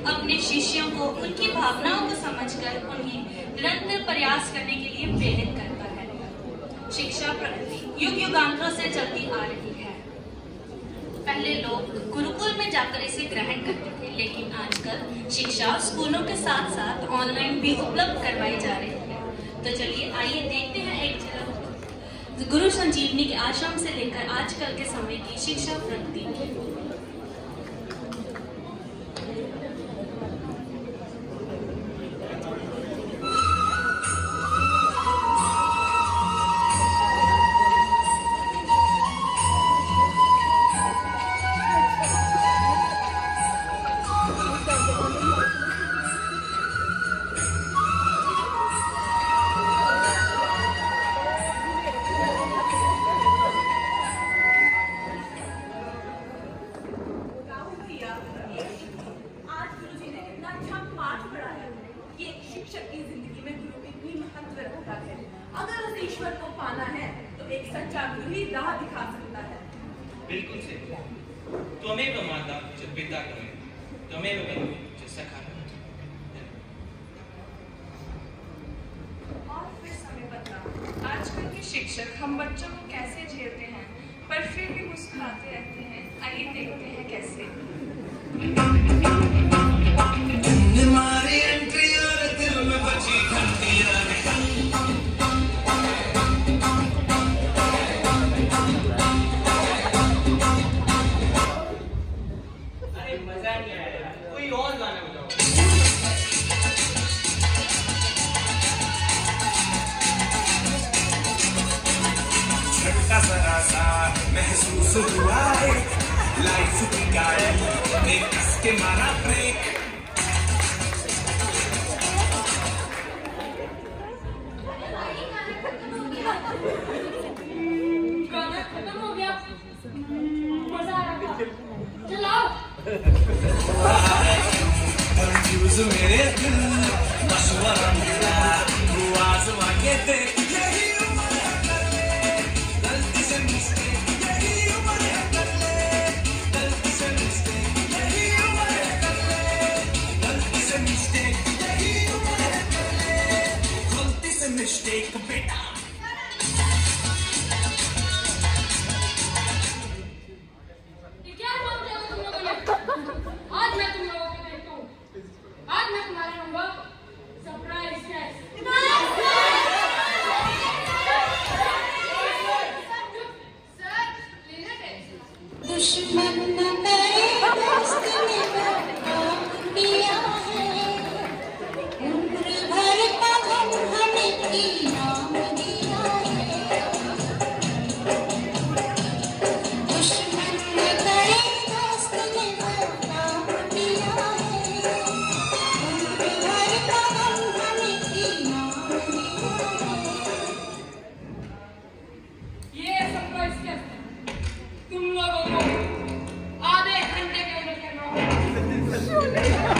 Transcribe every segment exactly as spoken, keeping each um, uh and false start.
अपने शिष्यों को उनकी भावनाओं को समझकर उन्हें निरंतर प्रयास करने के लिए प्रेरित करता है। शिक्षा प्रगति युग युगांतरों से चलती आ रही है। पहले लोग गुरुकुल में जाकर इसे ग्रहण करते थे, लेकिन आजकल शिक्षा स्कूलों के साथ साथ ऑनलाइन भी उपलब्ध करवाई जा रही है। तो चलिए आइए देखते हैं एक झलक गुरु संजीवनी के आश्रम से लेकर आजकल के समय की शिक्षा प्रगति। बिल्कुल सही। त्वमेव माता च पिता त्वमेव, त्वमेव बंधु च सखा। और फिर समय बदला। आजकल के शिक्षक हम बच्चों को कैसे झेलते हैं, पर फिर भी मुस्कुराते रहते हैं। आइए देखते हैं कैसे। हमारी एंट्री और दिल में बची घंटियां महसूस हुआ है लाइफ की गाड़ी में कस के मारा ब्रेक। गाना खत्म हो गया, मजा आ रहा था, चलाओ। कंफ्यूज मेरे दिल मशवरा मिला, वो आज़मा के देख यही उम्र है कर ले, गलती से मिस्टेक यही उम्र है कर ले, गलती से मिस्टेक यही उम्र है कर ले, गलती से मिस्टेक यही उम्र है कर ले, गलती से मिस्टेक बेटा। आज मैं तुम लोगों को देखता हूँ। आज मैं तुम्हारा नंबर सरप्राइज टेस्ट। दुश्मन न करे दोस्त ने काम दिया है, उम्र भर का गम हमें इनाम दिया है। दुश्मन न करे दोस्त ने काम दिया है, उम्र भर का गम हमें इनाम दिया है। ये सरप्राइज टेस्ट तुम लोगों को आधे घंटे के अंदर करना होगा।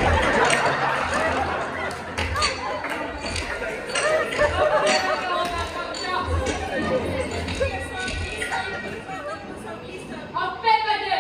अब पेपर दे।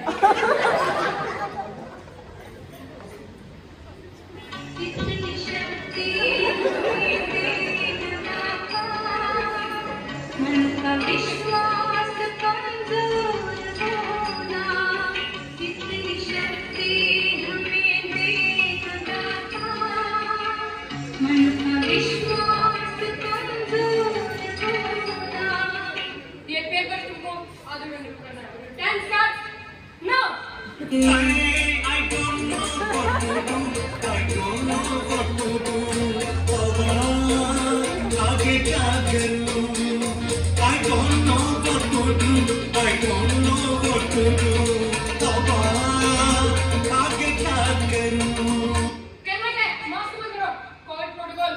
मन का विश्वास कमजोर होना, कितनी शक्ति हमें देगा था। मन का विश्वास कमजोर होना। ये पेपर तुमको आधे घंटे में करना है। Ten start now. I, I don't know what to do, I don't know what to do, बाबा आगे क्या करूं? I don't know what to do, I don't know what to do, बाबा आगे क्या करूं? कहना क्या है? मास्क बंद करो। Covid protocol.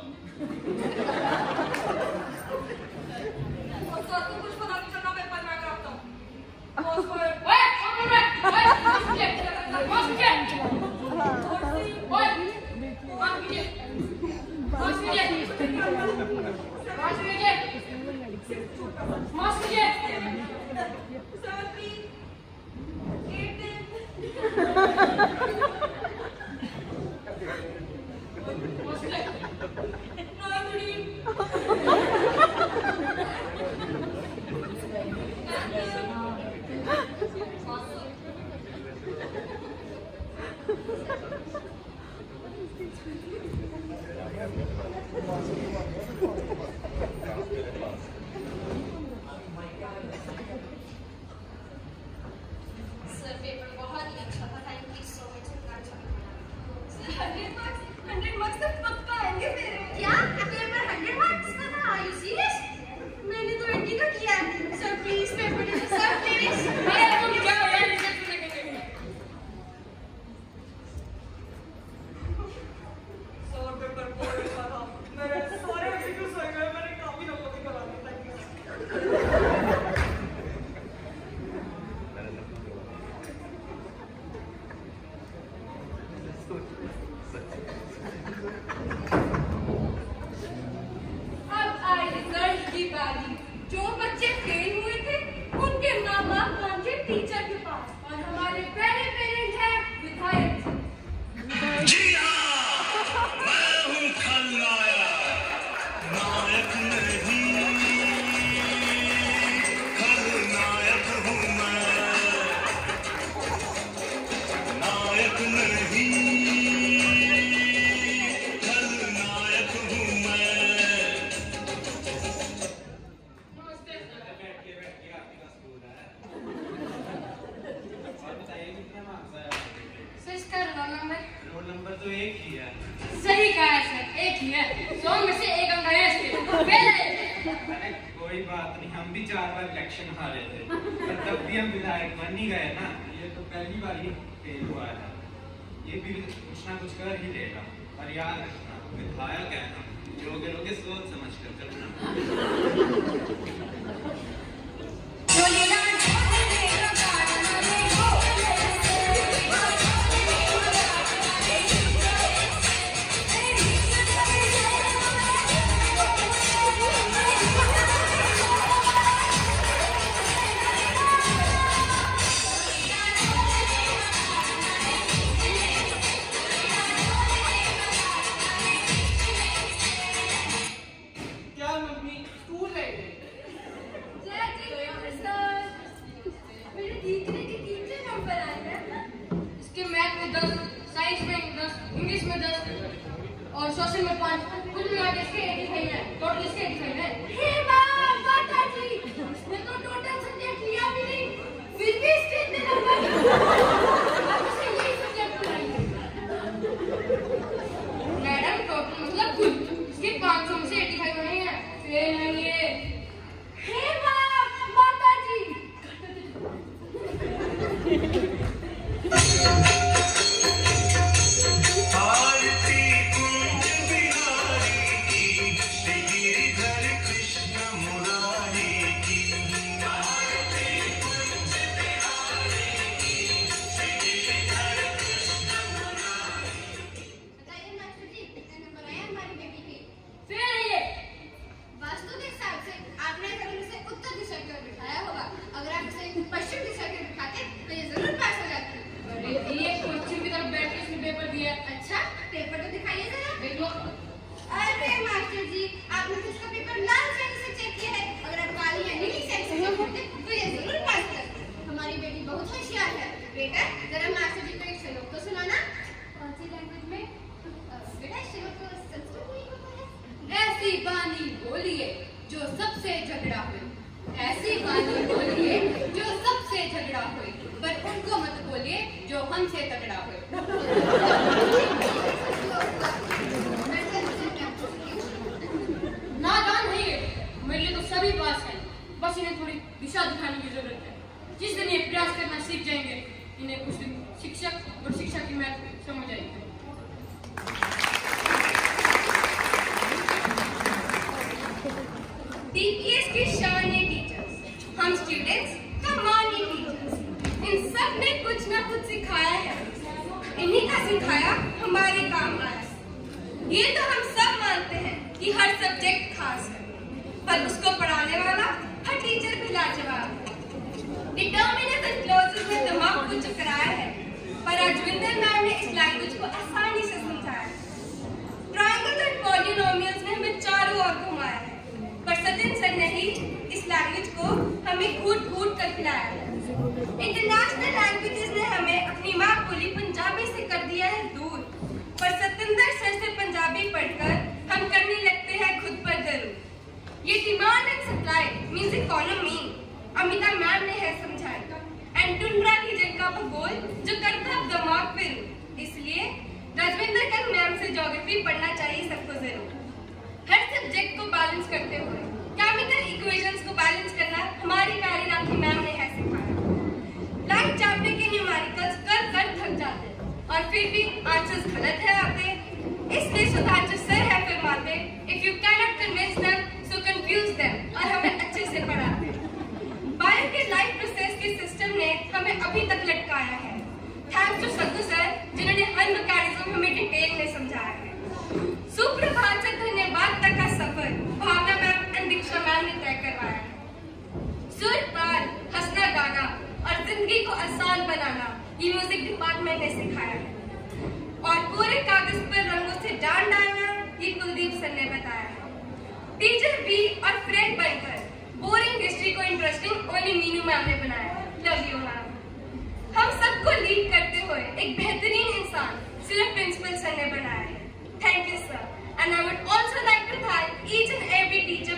और सर को कुछ पता नहीं चलना, पेपर मैं कराता हूँ। मास्क ओए ओए ओए मास्क कीजिए, मास्क कीजिए, ओए मास्क कीजिए, मास्क कीजिए, मास्क कीजिए, मास्क कीजिए। नंबर तो एक ही है। सही कहा है सर, एक ही है। सौ में से एक अंक आया इसके। अरे कोई बात नहीं, हम भी चार बार इलेक्शन हारे थे, पर तब भी हम विधायक बन ही गए ना। ये तो पहली बार ही फेल हुआ है, ये भी कुछ ना कुछ कर ही लेगा। और याद रखना, विधायक है ना, जो करोगे सोच समझ कर करना। और सोशल में पाँच, कुल मिला के इसके पचासी है, टोटल इसके पचासी है। हे वाह, माता जी, इसने तो टोटल सब्जेक्ट लिया भी नहीं, फिर भी इसके इतने नंबर। अब इसे यही सब्जेक्ट पढ़ाएंगे। मैडम टोटल मतलब कुल, इसके पाँच सौ में से पचासी बने हैं, फेल है ये। हे वाह, माता जी। अच्छा, पेपर तो दिखाइए जरा। देखो। अरे मास्टर जी, आपने तो इसका पेपर लाल पेन से चेक किया है। अगर आप काली या नीली पेन से चेक करते तो ये जरूर पास करते। हमारी बेटी बहुत होशियार है। बेटा, जरा मास्टर जी को एक श्लोक तो सुनाना। कौन सी लैंग्वेज में? बेटा, श्लोक तो संस्कृत में ही होता है। ऐसी वाणी बोलिए जो सबसे झगड़ा हो, ऐसी वाणी बोलिए जो सबसे झगड़ा हो, पर उनको मत बोलिए जो हमसे तगड़ा हो। नादान है ये, मेरे लिए तो सभी पास है, बस इन्हें थोड़ी दिशा दिखाने की जरूरत है। जिस दिन ये प्रयास करना सीख जाएंगे, इन्हें कुछ दिन शिक्षक और शिक्षा की महत्व समझ आएगी। डीपीएस की शान ये टीचर्स, हम स्टूडेंट्स कमाल ये टीचर्स, इन सब ने कुछ ना कुछ सिखाया है। इन्हीं का सिखाया हमारे काम आया। ये तो हम सब मानते हैं कि हर सब्जेक्ट खास है, पर उसको पढ़ाने वाला हर टीचर भी लाजवाब है। डिटर्मिनेशन क्लॉजेस में दिमाग को चकराया है, पर राजविंदर मैम ने इस लैंग्वेज को आसानी से समझाया। ट्रायंगल्स एंड पॉलिनोमियल्स ने हमें चारों ओर घुमाया है, पर सचिन सर ने ही इस लैंग्वेज को हमें कूट कूट कर खिलाया है। इंटरनेशनल लैंग्वेजेस ने हमें अपनी माँ बोली पंजाबी से कर दिया है दूर, पर सतिंदर सर से पंजाबी पढ़कर हम करने लगते हैं खुद पर जरूर। ये demand and supply means economy Amita ma'am ने है समझाया, एंड टुंड्रा रीजन का भूगोल जो करता है दिमाग पे रूल। इसलिए राजविंदर का मैम से ज्योग्राफी पढ़ना चाहिए सबको जरूर। हर सब्जेक्ट को बैलेंस करते हुए केमिकल इक्वेशंस को बैलेंस करना हमारी प्यारी राखी मैम ने है सिखाया। लाइफ चैप्टर के न्यूमेरिकल्स कर कर थक जाते और फिर भी आंसर्स गलत है आते, इसलिए सुधांशु सर है फरमाते, if you cannot convince them so confuse them, और हमें अच्छे से पढ़ाते। बायो के लाइफ प्रोसेस के सिस्टम ने हमें अभी तक लटकाया है। थैंक्स टू सद्दू सर जिन्होंने हर मैकेनिज्म हमें डिटेल में समझाया है। सुप्रभात से धन्यवाद तक का सफर Bhavana ma'am and Diksha ma'am ने तय करवाया है। सुर ताल, हंसना गाना और जिंदगी को आसान बनाना ये म्यूजिक डिपार्टमेंट ने सिखाया है, और पूरे कागज पर रंगों से डाल डालना ये कुलदीप सर ने बताया है। टीचर बी और फ्रेंड बनकर बोरिंग हिस्ट्री को इंटरेस्टिंग ओनली मीनू मैम ने बनाया है। Love you ma'am. हम सबको लीड करते हुए एक बेहतरीन इंसान सिर्फ प्रिंसिपल सर ने बनाया है। Thank you, sir. And I would also like to thank each and every teacher